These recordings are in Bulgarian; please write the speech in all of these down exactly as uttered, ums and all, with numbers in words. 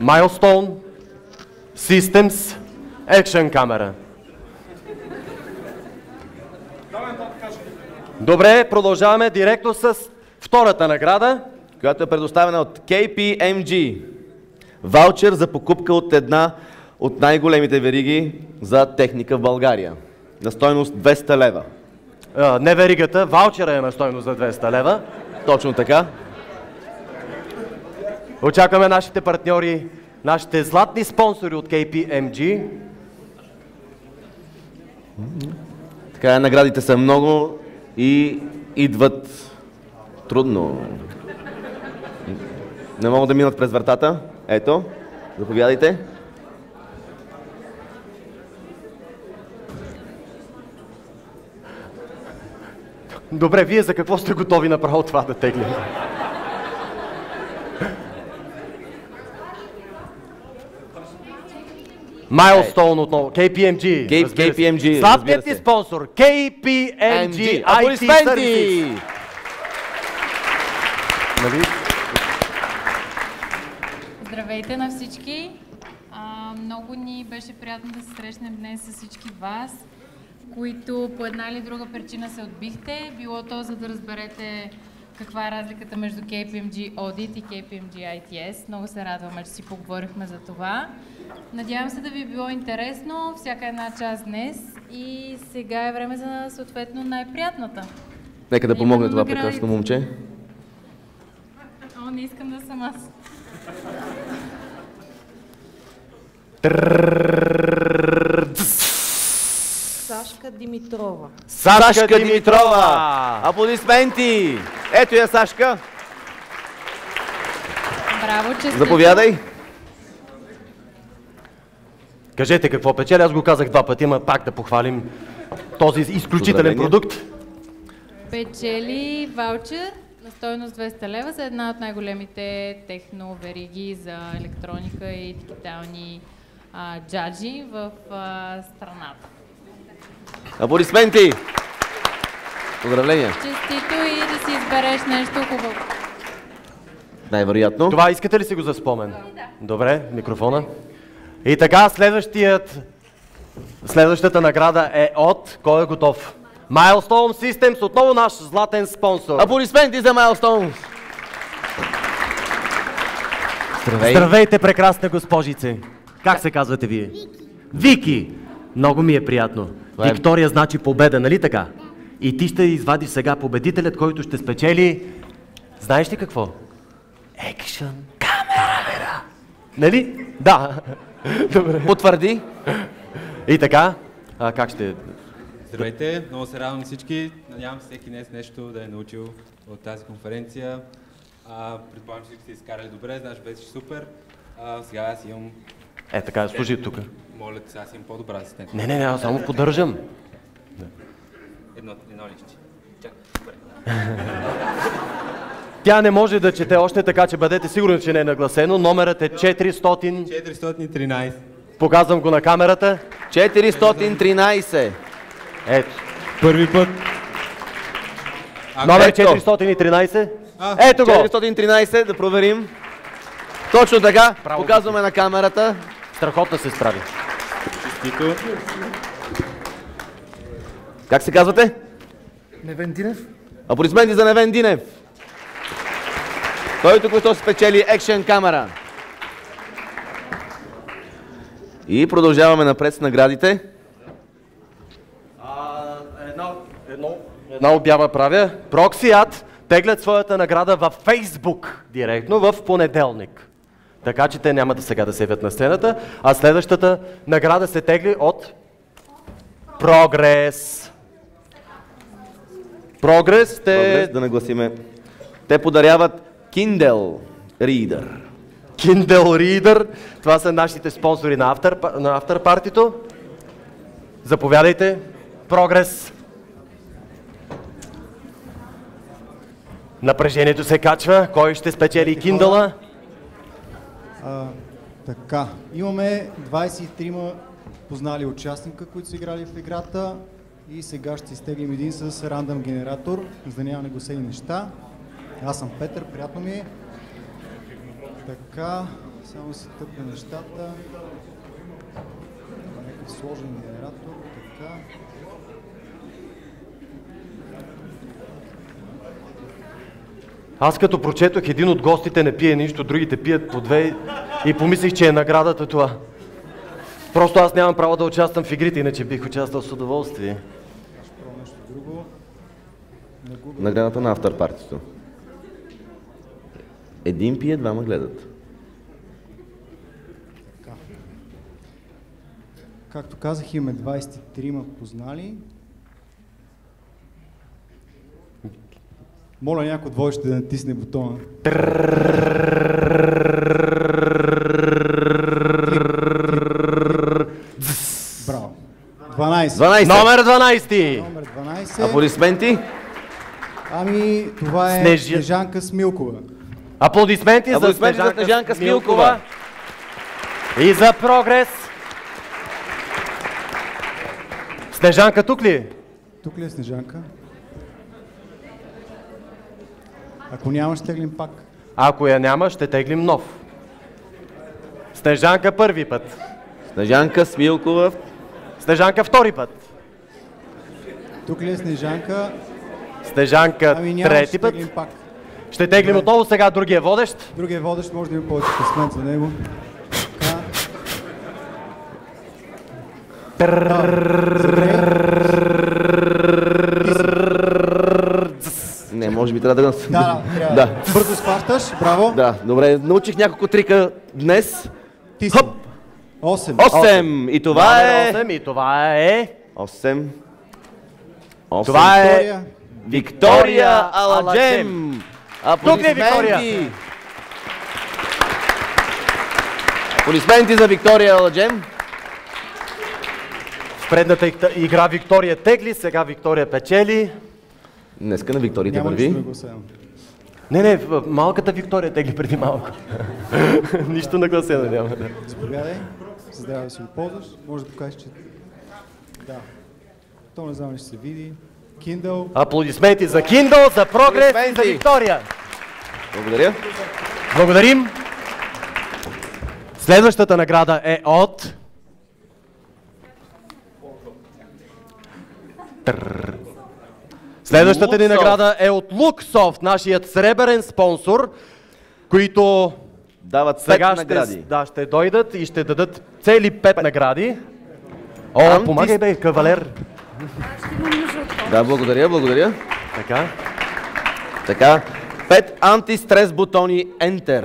Milestone Systems Action камера. Добре, продължаваме директно с втората награда, която е предоставена от Кей Пи Ем Джи. Ваучер за покупка от една от най-големите вериги за техника в България. На стойност двеста лева. А, не веригата, ваучера е на стойност за двеста лева. Точно така. Очакваме нашите партньори, нашите златни спонсори от Кей Пи Ем Джи. Така, наградите са много и идват трудно. Не могат да минат през вратата. Ето, заповядайте. Добре, вие за какво сте готови направо това да теглим? Milestone отново, Кей Пи Ем Джи. Кей Пи Ем Джи, Златният ти спонсор, Кей Пи Ем Джи. Аплодисменти! Нали? Здравейте на всички! А, много ни беше приятно да се срещнем днес с всички вас, които по една или друга причина се отбихте. Било то за да разберете каква е разликата между Кей Пи Ем Джи Audit и Кей Пи Ем Джи Ай Ти Ес. Много се радваме, че си поговорихме за това. Надявам се да ви е било интересно всяка една част днес и сега е време за съответно най-приятната. Нека да помогне това наградите. прекрасно момче. О, не искам да съм аз. Сашка Димитрова. Сашка, Сашка Димитрова! Димитрова! Аплодисменти! Ето я, Сашка. Браво, че сте Заповядай. Кажете какво печели, аз го казах два пъти, ма пак да похвалим този изключителен Поздравления. продукт. Печели ваучер на стойност двеста лева за една от най-големите техновериги за електроника и дигитални а, джаджи в а, страната. Аплодисменти! Поздравления! Честито и да си избереш нещо хубаво. Най-вероятно. Това искате ли си го за спомен? Добре, микрофона. И така, следващият, следващата награда е от... Кой е готов? Milestone Systems, отново наш златен спонсор. Аплодисменти за Milestone! Здравей! Здравейте, прекрасна госпожице! Как се казвате вие? Вики. Вики! Много ми е приятно. Това е- Виктория значи победа, нали така? И ти ще извадиш сега победителят, който ще спечели... Знаеш ли какво? Екшън камера! Нали? Да. Добре. Потвърди. И така, а, как ще... Здравейте, много се радвам на всички. Надявам се всеки днес нещо да е научил от тази конференция. А, предполагам, че всички сте изкарали добре, знаеш, беше супер. А, сега аз имам... Е, така, служи тук. Моля те, сега аз имам по-добра асистент. Не, не, не, аз само поддържам. Едно, едно личи. Чакай, добре. Тя не може да чете още, така че бъдете сигурни, че не е нагласено. Номерът е четиристотин. четиристотин и тринайсет. Показвам го на камерата. четиристотин и тринайсет. Ето. Първи път. Номер ето. четиристотин и тринайсет. А, Ето го. четиристотин и тринайсет, да проверим. Точно така, Право показваме на камерата. Страхотно се справи. Честито. Как се казвате? Невен Динев. Аплодисменти за Невен Динев. Той току-що спечели екшен камера. И продължаваме напред с наградите. А, едно, едно, една обява правя. Проксият теглят своята награда във Фейсбук директно в понеделник. Така че те няма да сега да се явят на сцената, а следващата награда се тегли от Прогрес. Прогрес те... Прогрес, да нагласиме. Те подаряват Kindle Reader. Kindle Reader. Това са нашите спонсори на After, на After Party-то. Заповядайте. Прогрес. Напрежението се качва. Кой ще спечели Kindle-а? А, така, имаме двайсет и три познали участника, които са играли в играта и сега ще изтеглим един с рандъм генератор, за да няма негосени неща. Аз съм Петър, приятно ми е. Така, Само си тъпна нещата. Някакъв сложен генератор. Така. Аз като прочетох, един от гостите не пие нищо, другите пият по две и помислих, че е наградата това. Просто аз нямам право да участвам в игрите, иначе бих участвал с удоволствие. Ще пробвам нещо друго. На Google. Наградата на автор-партито. Един пие, двама гледат. Така. Както казах, имаме двадесет и трима познали. Моля някой от водещите да натисне бутона. Браво. дванадесет. дванадесет. Номер дванадесет. Номер дванадесет. Аплодисменти. Ами, това е Снежи- Снежанка Смилкова. Аплодисменти, Аплодисменти за за Снежанка, Снежанка Смилкова. И за прогрес. Снежанка тук ли е? Тук ли е Снежанка? Ако няма, ще теглим пак. Ако я няма, ще теглим нов. Снежанка първи път. Снежанка Смилкова. Снежанка втори път. Тук ли е Снежанка? Снежанка Ами няма, трети ще път. теглим пак. Ще теглим Добре. отново сега другия водещ. Другия водещ може да има повече късмет за него. Така. Не, може би трябва да... Да, да, трябва. Да. Бързо схващаш, браво. Да, добре. Научих няколко трика днес. Ти си. осем. осем. И това Номер е... осем и това е... осем. осем. Това е... Виктория. Виктория Аладжем. Тук ли е Виктория? Аплодисменти. Аплодисменти за Виктория Аладжем. В предната иг- игра Виктория тегли, сега Виктория печели. Днеска на Викторите Няма нищо върви. нагласено. Не, не, в- малката Виктория тегли преди малко. Нищо нагласено няма. Заповядай. За здраве да си го ползваш. Може да покажеш, че... Да. То не знам ли ще се види. Kindle. Аплодисменти за Kindle, за прогрес и за Аплодисменти. Виктория. Благодаря. Благодарим. Следващата награда е от... Трррр. Следващата ни Luxoft. награда е от Luxoft, нашият сребърен спонсор, които Дават сега пет ще, награди. да, ще дойдат и ще дадат цели пет награди. О, Анти- помагай бе, кавалер. Да, благодаря, благодаря. Така. Така, пет антистрес бутони Enter.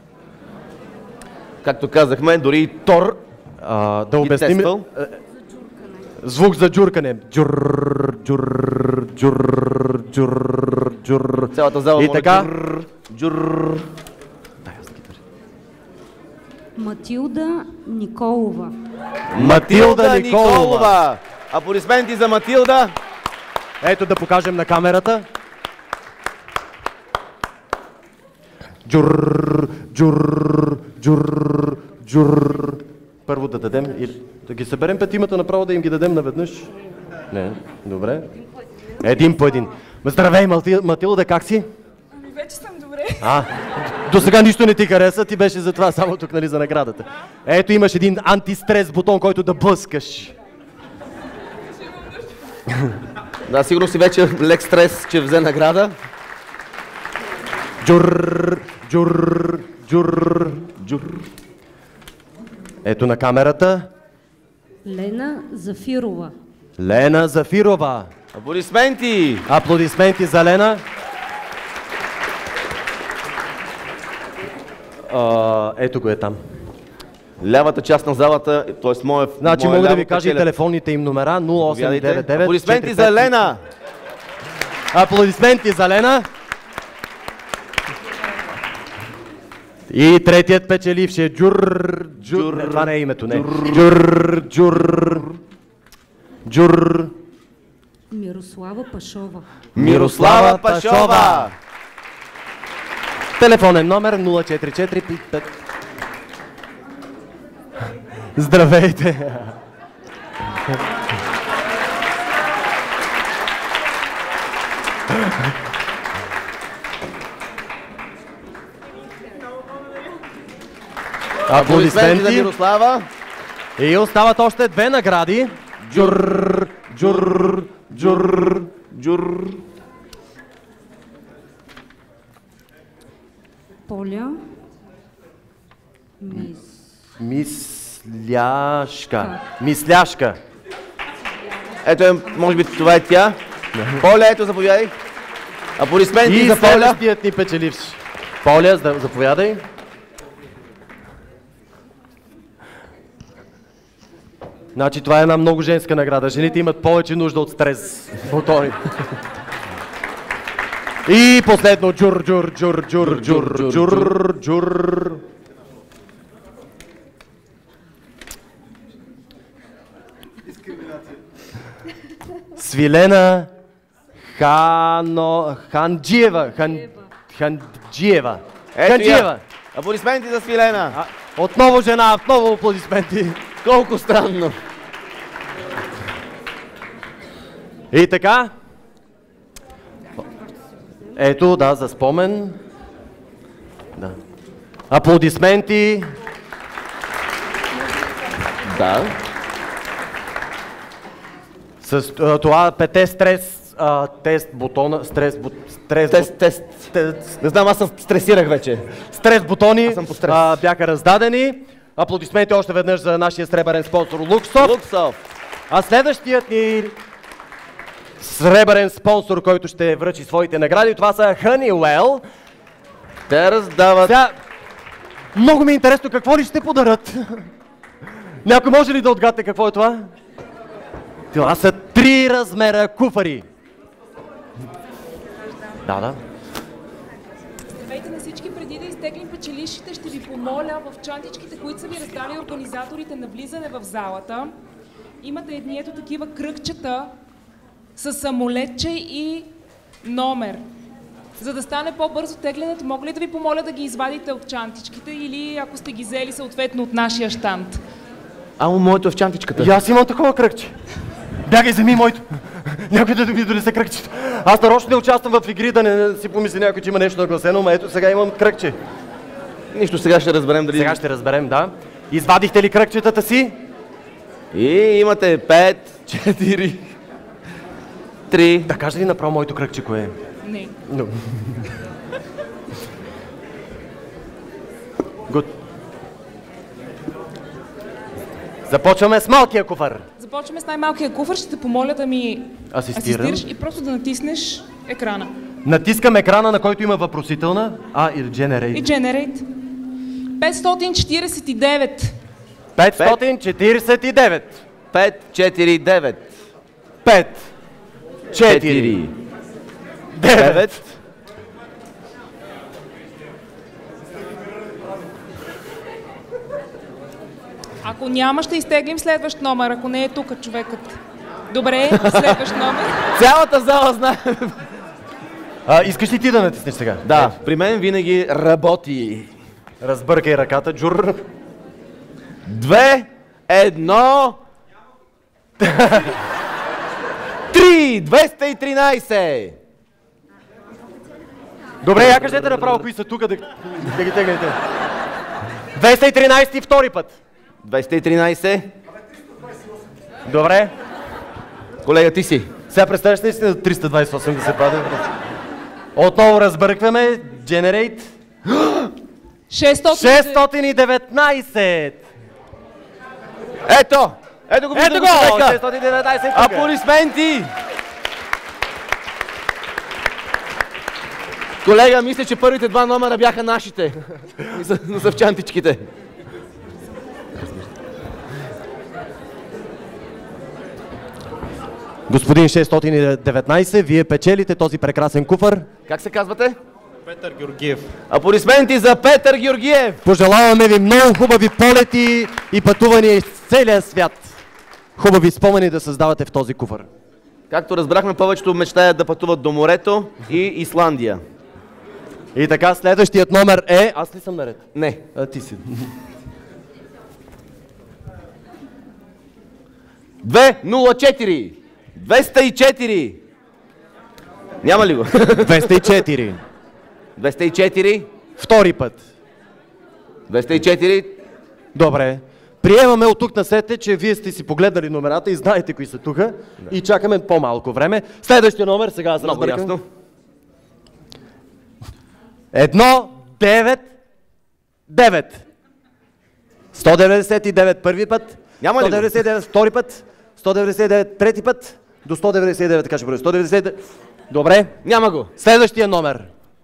Както казахме, дори и Тор А, да ги обясним. тествал. е, Звук за джуркане. Джур, джур, джур, джур, джур. Цялата зала И моля, така. Джур, джур. Матилда Николова. Матилда Николова. Аплодисменти за Матилда. Ето да покажем на камерата. Джур, джур, джур, джур. Първо да дадем, или да ги съберем петимата направо да им ги дадем наведнъж. Не, добре. Един по един. Здравей, Мати- Матилда, как си? Ами вече съм добре. А, до сега нищо не ти хареса, ти беше за това само тук, нали, за наградата. Ето имаш един антистрес бутон, който да блъскаш. Да, сигурно си вече лек стрес, че взе награда. Джур, джур, джур, джур. Ето на камерата. Лена Зафирова. Лена Зафирова. Аплодисменти. Аплодисменти за Лена. А, ето го е там. Лявата част на залата, т.е. моя... Значи моя мога да ляво ви кажа и печеля. телефонните им номера нула осем девет девет. Аплодисменти за четири пет. Лена. Аплодисменти за Лена. И третият печеливши е Джур... Джур... Не, това не е името, не. Джур... Джур... Джур... Мирослава Пашова. Мирослава Пашова. Телефонен номер нула четири четири пет. Здравейте! Аплодисменти за Мирослава. И остават още две награди. Джур, джур, джур, джур. Поля. Мис... Мисляшка. Мисляшка. Ето е, може би това е тя. Поля, ето, заповядай. Аплодисменти И за Поля. следващият ни печеливш. Поля, заповядай. Значи това е една много женска награда. Жените имат повече нужда от стрес бутони. И последно джур, джур, джур, джур, джур, джур, джур. Свилена Хано... Ханджиева. Хан... Ханджиева. Ханджиева. Аплодисменти за Свилена. А, отново жена, отново аплодисменти. Колко странно. И така. Ето, да, за спомен. Да. Аплодисменти. Да. С а, това пете стрес а, тест бутона, стрес, бут, стрес, Тест, бут, тест. тест, Не знам, аз съм стресирах вече. стрес бутони Аз съм по стрес. а, бяха раздадени. Аплодисменти още веднъж за нашия сребърен спонсор Луксофт. Луксофт. А следващият ни сребърен спонсор, който ще връчи своите награди, това са Honeywell. Те раздават... Сега, много ми е интересно какво ли ще подарят. Някой може ли да отгадне какво е това? Това са три размера куфари. Да, да. Здравейте на всички, преди да изтеглим печелищите, ще ви помоля в чантичките, които са ви раздали организаторите на влизане в залата. Имате едни ето такива кръгчета с самолетче и номер. За да стане по-бързо теглянето, мога ли да ви помоля да ги извадите от чантичките или ако сте ги взели съответно от нашия щанд? Амо, моето е в чантичката. И аз имам такова кръгче. Бягай, вземи моето. Някой да ми донесе кръгчето. Аз нарочно не участвам в игри, да не си помисли някой, че има нещо нагласено, но ето сега имам кръгче. Нищо, сега ще разберем дали... Сега ще разберем, да. Извадихте ли кръгчетата си? И имате пет, четири, три... Да кажа ли направо моето кръгче, кое е? Не. No. Good. Започваме с малкия куфар. Започваме с най-малкия куфар. Ще те помоля да ми Асистирам. асистираш и просто да натиснеш екрана. Натискам екрана, на който има въпросителна. А, или Generate. И Generate. петстотин четиридесет и девет. петстотин четиридесет и девет. пет, четири, девет. пет, четири, девет. Ако няма, ще изтеглим следващ номер, ако не е тук човекът. Добре, следващ номер. Цялата зала знае. А, искаш ли ти да натиснеш сега? Да, при мен винаги работи. Разбъркай ръката, джур. Две, едно... Три, двеста и тринайсет. Добре, я кажете направо кои са тук, да, да ги теглите. двеста и тринайсет втори път. двеста и тринайсет. Добре. Колега, ти си. Сега представяш ли си на триста двайсет и осем да се паде? Отново разбъркваме. Generate. шестстотин и деветнайсет. Ето! Ето го виждам Ето го! човека. шестстотин и деветнайсет тук. Аплодисменти! Колега, мисля, че първите два номера бяха нашите. Но са в чантичките. Господин шестстотин и деветнайсет, вие печелите този прекрасен куфар. Как се казвате? Петър Георгиев. Аплодисменти за Петър Георгиев! Пожелаваме ви много хубави полети и пътувания из целия свят. Хубави спомени да създавате в този куфар. Както разбрахме, повечето мечтаят да пътуват до морето и Исландия. И така, следващият номер е... Аз ли съм наред? Не. А, ти си. две нула четири. двеста и четири. Няма ли го? двеста и четири. двеста и четири. Втори път. двеста и четири. Добре. Приемаме от тук насетне, че вие сте си погледнали номерата и знаете кои са тука. Да. И чакаме по-малко време. Следващия номер, сега аз разбъркам. Едно, девет, девет. сто деветдесет и девет първи път. Няма ли? сто деветдесет и девет втори път. сто деветдесет и девет трети път. До сто деветдесет и девет, така ще бъде. сто деветдесет и девет. Добре. Няма го. Следващия номер.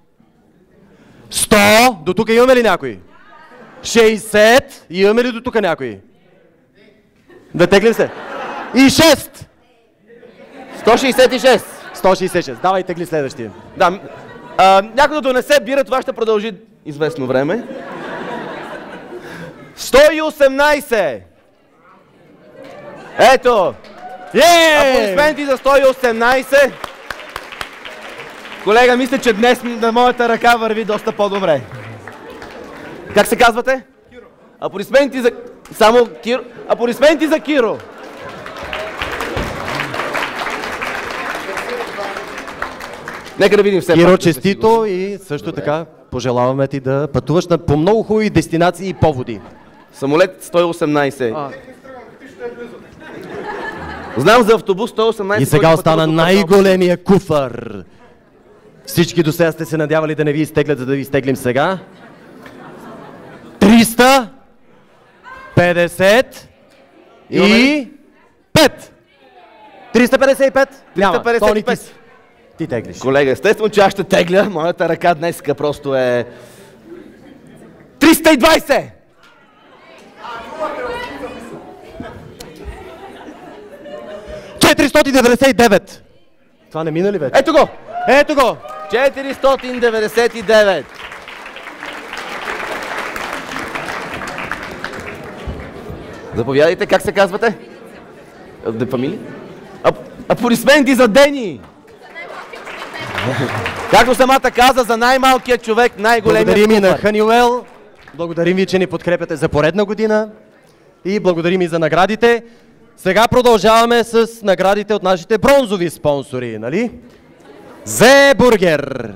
сто. До тук имаме ли някой? шейсет. Имаме ли до тук някой? Да теглим се. И шест. сто шейсет и шест. сто шейсет и шест. Давай тегли следващия. Да. А, някой да донесе бира, това ще продължи известно време. сто и осемнайсет. Ето. Yeah! Аплодисменти за сто и осемнайсет. Колега, мисля, че днес на моята ръка върви доста по-добре. Как се казвате? Киро. Аплодисменти за... Само Киро. Аплодисменти за Киро. Нека да видим все. Киро, честито и също добре. Така пожелаваме ти да пътуваш на по много хубави дестинации и поводи. Самолет сто и осемнайсет. А. Знам за автобус сто и осемнайсет. И сега остана най-големия куфар. Всички до сега сте се надявали да не ви изтеглят, за да ви изтеглим сега. триста петдесет и пет. триста петдесет и пет? Няма, то ни ти, ти теглиш. Колега, естествено, че аз ще тегля. Моята ръка днеска просто е... триста и двайсет! четиристотин деветдесет и девет. Това не мина ли вече? Ето го! Ето го! четиристотин деветдесет и девет. Заповядайте, как се казвате? Да, фамилия? Ап, аплодисменти за Дени! Както самата каза, за най-малкият човек, най-големият куфар. Благодарим и на куфар. Honeywell. Благодарим ви, че ни подкрепяте за поредна година. И благодарим и за наградите. Сега продължаваме с наградите от нашите бронзови спонсори, нали? Зе Бургер.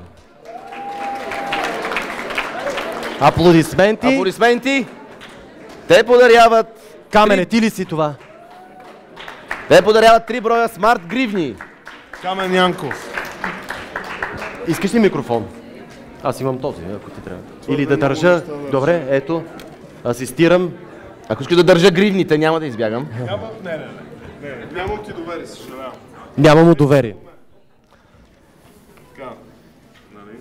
Аплодисменти. Аплодисменти. Те подаряват... Камене, ти ли си това? Те подаряват три броя смарт гривни. Камен Янков. Искаш ли микрофон? Аз имам този, ако ти трябва. Или да държа... Добре, ето. Асистирам. Ако искаш да държа гривните, няма да избягам. Няма, не, не, не. не. Нямам ти доверие, съжалявам. Нямам му доверие. Така, нали?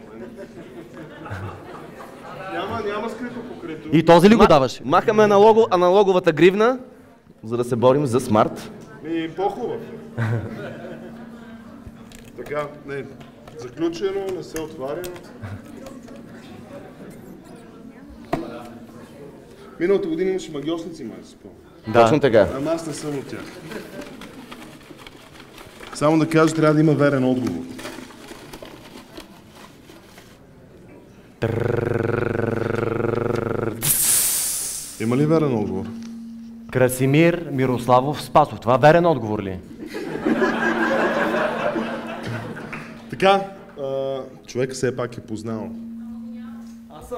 Няма, няма скрито покрито. И този ли го даваш? Махаме аналого, аналоговата гривна, за да се борим за смарт. И по-хубав. Така, не, заключено, не се отваря. Миналата година имаше магиосници, май си спомням. Да. Точно така. Ама аз не съм от тях. Само да кажа, трябва да има верен отговор. Има ли верен отговор? Красимир Мирославов Спасов. Това верен отговор ли? Така, а, човек все пак е познал. Аз съм.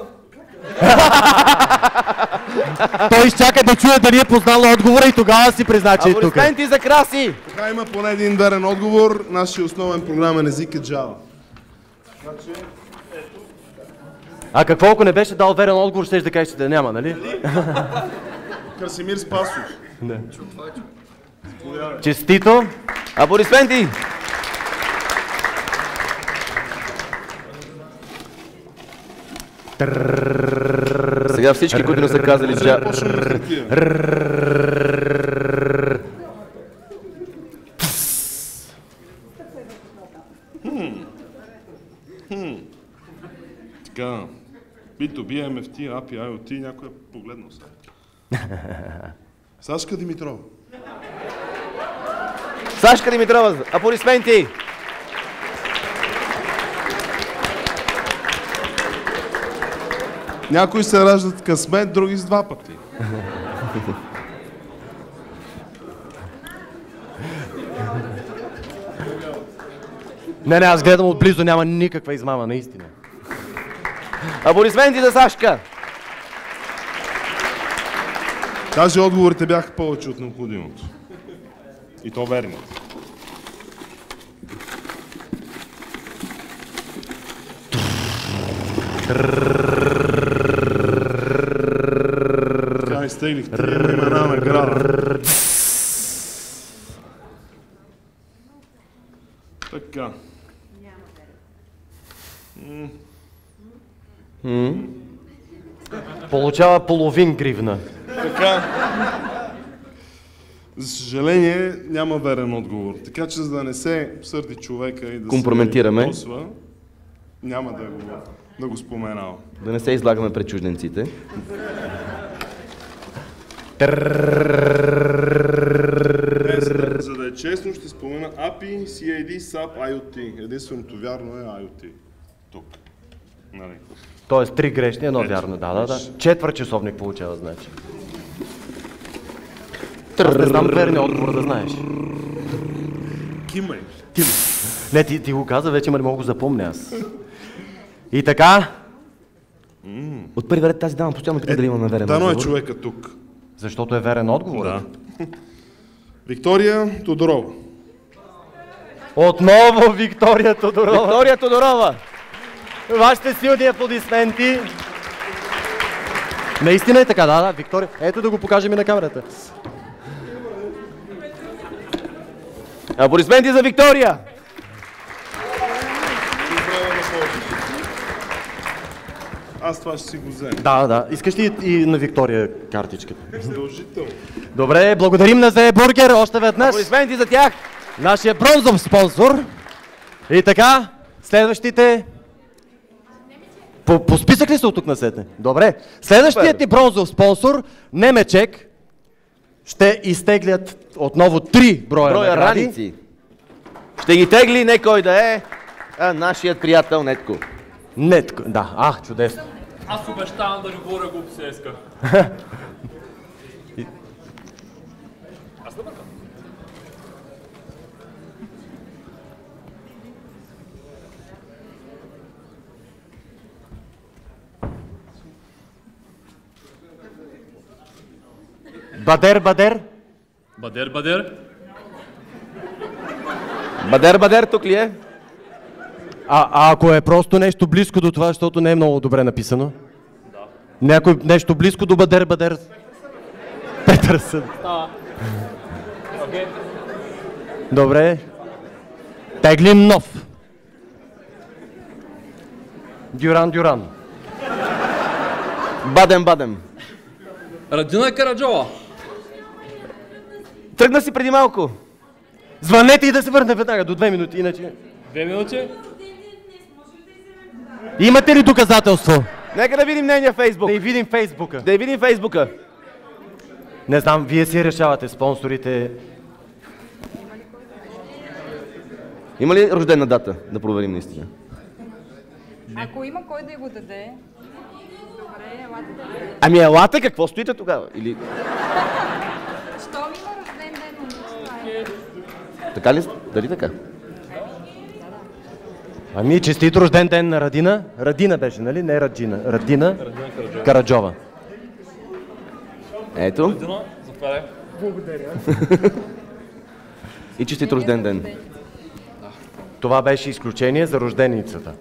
Той изчака да чуе дали е познал отговора и тогава си призна, че е тук. Аплодисменти за Краси! Така, има поне един верен отговор. Нашия основен програмен език е Java. Значи, ето. А какво, ако не беше дал верен отговор, щеш да кажеш, че да няма, нали? Красимир Спасов. Не. Честито! Аплодисменти! Сега всички, които не са казали Java. Така, би ту би, ем еф ти, ей пи ай о ти, някой е погледнал сега. Сашка Димитрова. Сашка Димитрова, аплодисменти! Някои се раждат късмет, други с два пъти. Не, не, аз гледам отблизо, няма никаква измама, наистина. Аплодисменти за Сашка! Даже отговорите бяха повече от необходимото. И то верни. Така изтеглих три имена на града. Така. М. Получава половин гривна. Така. За съжаление, няма верен отговор. Така че, за да не се сърди човека и да компрометираме, се досва, няма да го, да го споменава. Да не се излагаме пред чужденците. Днес, за да е честно, ще спомена ей пи ай, си ей ди, сап, ай о ти. Единственото вярно е ай о ти. Тук. Нали? Тоест три грешни, едно Ето, вярно. Да, да, да. виж. Четвърт часовник получава, значи. Аз не знам верния отговор да знаеш. Кимай. Ти, не, ти, ти го каза вече, ма не мога го запомня аз. И така. От първи ред тази дама постоянно пита дали имаме верен Дано отговор. е човека тук. Защото е верен отговор. Да. Виктория Тодорова. Отново Виктория Тодорова. Виктория Тодорова! Вашите силни аплодисменти. Наистина е така, да, да, Виктория. Ето да го покажем и на камерата. Аплодисменти за Виктория! Аз това ще си го взема. Да, да. Искаш ли и на Виктория картичката? Задължително. Добре, благодарим на Зее Бургер още веднъж. Аплодисменти за тях! Нашия бронзов спонсор. И така, следващите... По, по списък ли са от тук насетне? Добре. Следващият ни бронзов спонсор, Немечек, ще изтеглят отново три броя, Броя награди. раници. Ще ги тегли не кой да е, а нашият приятел Нетко. Нетко, да. А, чудесно. Аз обещавам да ви говоря глупосеска. Аз да бъркам. Бадер, Бадер. Бадер, бадер. Бадер, Бадер, тук ли е? А, а ако е просто нещо близко до това, защото не е много добре написано? Да. Някой нещо близко до Бадер, Бадер. Петърсън. Става. Окей. Добре. Теглим нов. Дюран, Дюран. Бадем, бадем. Радина Караджова. Тръгна си преди малко. Звънете и да се върне веднага, до две минути, иначе... Две минути. Имате ли доказателство? Нека да видим нейния Фейсбук. Да и видим Фейсбука. Да и видим Фейсбука. Не знам, вие си решавате, спонсорите. Има ли рождена дата? Да проверим наистина. Ако има кой да й го даде... Добре, елате да го... Ами елате, какво стоите тогава? Или... Щом има рожден ден, момиче, това е. Така ли? Дали така? Ами, честит рожден ден на Радина. Радина беше, нали? Не Раджина. Радина Караджова. Ето. Радина, заповядай. Благодаря. И честит рожден ден. Това беше изключение за рожденицата.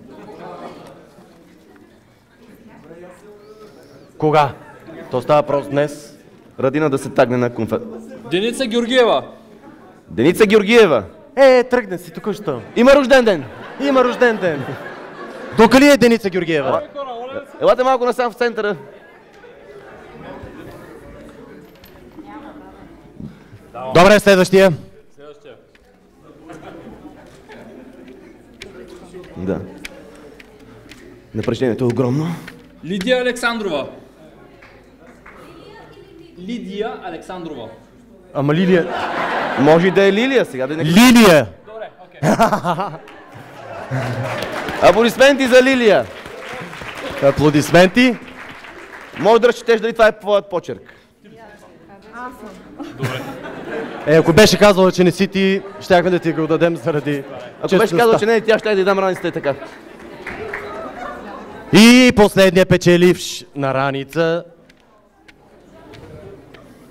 Кога? То става просто днес. Радина да се тагне на конфер... Деница Георгиева. Деница Георгиева. Е, тръгне си току-що. Има рожден ден. Има рожден ден. Тук ли е Деница Георгиева? Елате малко насам в центъра. Добре, следващия. Следващия. Да. Напрежението е огромно. Лидия Александрова. Лидия Александрова. Ама Лилия... Може и да е Лилия сега. Да не... Лилия! Добре, окей. Аплодисменти за Лилия. Аплодисменти. Може да разчетеш дали това е твоят почерк. Аз съм. Добре. Е, ако беше казала, че не си ти, щяхме да ти го дадем заради Ако беше казал, че не е тя, ще да й дам раницата така. И последния печеливш на раница.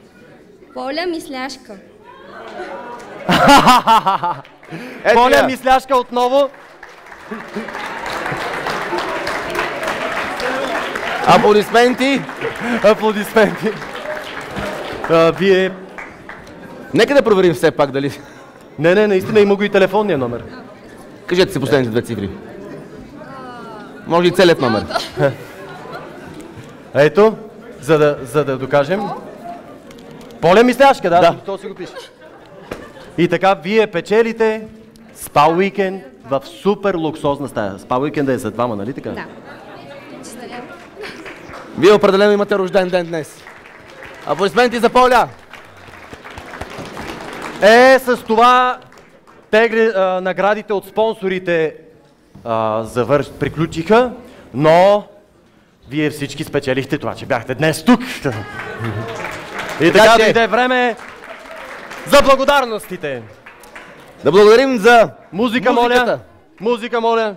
Поля Мисляшка. Поля Мисляшка отново. Аплодисменти. Аплодисменти. А, вие... Нека да проверим все пак дали... Не, не, наистина има го и телефонния номер. Кажете си последните две цифри. Може и целият номер. Ето, за да, за да докажем. Поля Мисляшка, да, да. То си го пише. И така, вие печелите спа уикенд в супер луксозна стая. Спа уикенда е за двама, нали така? Да. Вие определено имате рожден ден днес. Аплодисменти за Поля! Е, с това тегли, а, наградите от спонсорите а, завърш, приключиха, но вие всички спечелихте това, че бяхте днес тук. И така че... дойде време за благодарностите. Да благодарим за музика, музиката. моля. Музика, моля.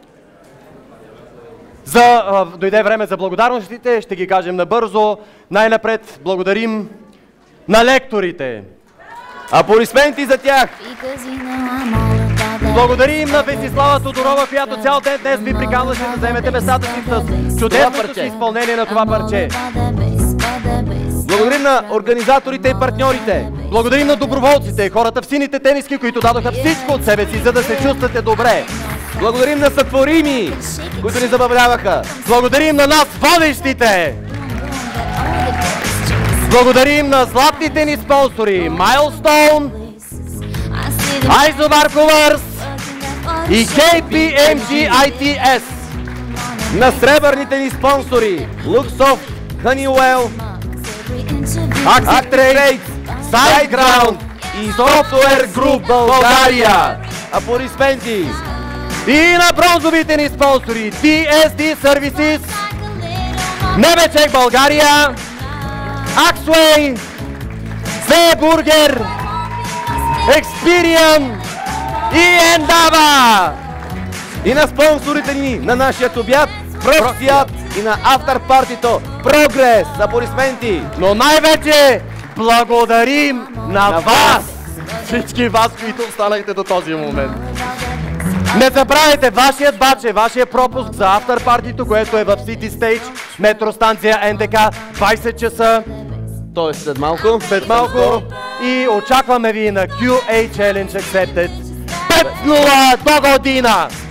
За, а, дойде време за благодарностите, ще ги кажем набързо. Най-напред благодарим на лекторите. Аплодисменти за тях! Благодарим на Весислава Тодорова, която цял ден днес ви приканваше да вземете местата си с чудесното си изпълнение на това парче. Благодарим на организаторите и партньорите. Благодарим на доброволците, хората в сините тениски, които дадоха всичко от себе си, за да се чувствате добре. Благодарим на сътворими, които ни забавляваха. Благодарим на нас, водещите. Благодарим на златните ни спонсори Milestone, Isobar Colors и кей пи ем джи ай ти ес. На сребърните ни спонсори Luxoft, Honeywell, Actrade, SiteGround и Software Group България. Аплодисменти! И на бронзовите ни спонсори ди ес ди Services, Небечек България, Axway, Burger, Experian и Endava. И на спонсорите ни на нашия обяд, Проксият, и на авторпартито Прогрес. Аплодисменти! Но най-вече благодарим на, на вас! Всички вас, които останахте до този момент. Не забравяйте, вашият бадж е вашия пропуск за авторпартито, което е в City Stage, метростанция ен де ка, двайсет часа. Тоест след малко. След малко. И очакваме ви на кю ей Challenge Accepted. пет нула до година!